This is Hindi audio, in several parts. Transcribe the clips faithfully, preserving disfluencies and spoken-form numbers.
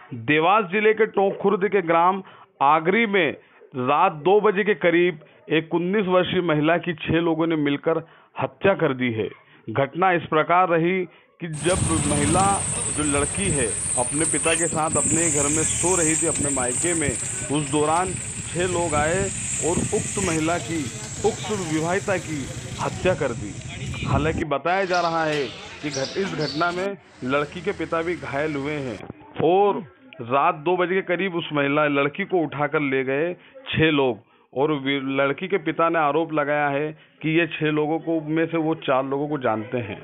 देवास जिले के टोंक खुर्द के ग्राम आगरी में रात दो बजे के करीब एक उन्नीस वर्षीय महिला की छह लोगों ने मिलकर हत्या कर दी है। घटना इस प्रकार रही कि जब महिला जो लड़की है अपने पिता के साथ अपने घर में सो रही थी अपने मायके में, उस दौरान छह लोग आए और उक्त महिला की उक्त विवाहिता की हत्या कर दी। हालांकि बताया जा रहा है कि घट इस घटना में लड़की के पिता भी घायल हुए हैं और रात दो बजे के करीब उस महिला लड़की को उठाकर ले गए छह लोग, और लड़की के पिता ने आरोप लगाया है कि ये छह लोगों को में से वो चार लोगों को जानते हैं।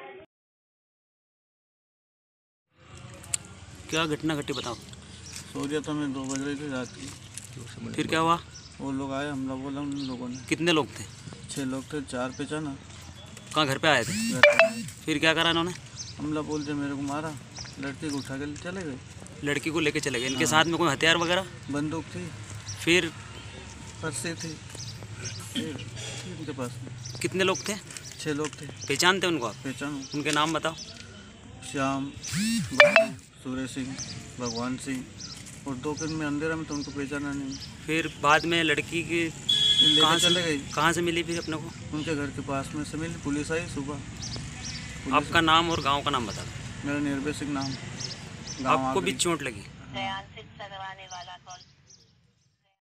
क्या घटना घटी बताओ। सो गया था मैं, दो बज रही थी रात की। फिर क्या हुआ? वो लोग आए, हमला बोला उन लोगों ने। कितने लोग थे? छह लोग थे, चार पहचाना। कहाँ घर पे आए थे? घर पे आए। फिर क्या करा इन्होंने? हमला बोलते मेरे को मारा, लड़की को उठा के चले गए। लड़की को लेके चले गए। इनके हाँ। साथ में कोई हथियार वगैरह? बंदूक थी, फिर पर्से थी इनके पास में। कितने लोग थे? छह लोग थे। पहचानते उनको आप? पहचानो। उनके नाम बताओ। श्याम, सूर्य सिंह, भगवान सिंह, और दो दिन में अंधेरा में तो उनको पहचाना नहीं। फिर बाद में लड़की की कहाँ चले गई? कहाँ से मिली फिर अपने को? उनके घर के पास में से मिली, पुलिस आई सुबह। आपका नाम और गांव का नाम बता दो। मेरा निर्भय सिंह नाम। आपको भी चोट लगी? वाला कॉल